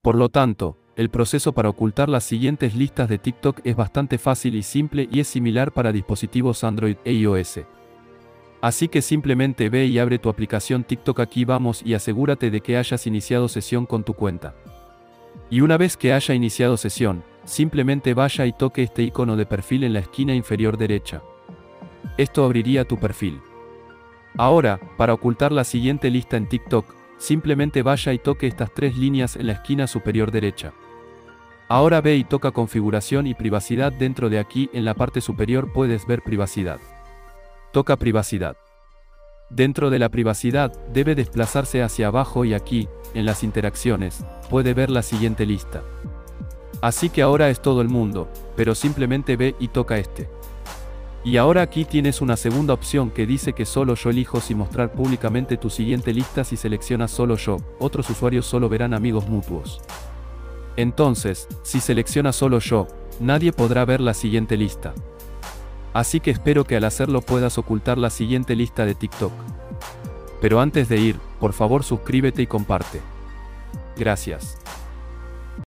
Por lo tanto, el proceso para ocultar las siguientes listas de TikTok es bastante fácil y simple y es similar para dispositivos Android e iOS. Así que simplemente ve y abre tu aplicación TikTok aquí vamos y asegúrate de que hayas iniciado sesión con tu cuenta. Y una vez que haya iniciado sesión, simplemente vaya y toque este icono de perfil en la esquina inferior derecha. Esto abriría tu perfil. Ahora, para ocultar la siguiente lista en TikTok, simplemente vaya y toque estas tres líneas en la esquina superior derecha. Ahora ve y toca configuración y privacidad dentro de aquí en la parte superior puedes ver privacidad. Toca privacidad. Dentro de la privacidad, debe desplazarse hacia abajo y aquí, en las interacciones, puede ver la siguiente lista. Así que ahora es todo el mundo, pero simplemente ve y toca este. Y ahora aquí tienes una segunda opción que dice que solo yo elijo si mostrar públicamente tu siguiente lista si seleccionas solo yo, otros usuarios solo verán amigos mutuos. Entonces, si seleccionas solo yo, nadie podrá ver la siguiente lista. Así que espero que al hacerlo puedas ocultar la siguiente lista de TikTok. Pero antes de ir, por favor suscríbete y comparte. Gracias.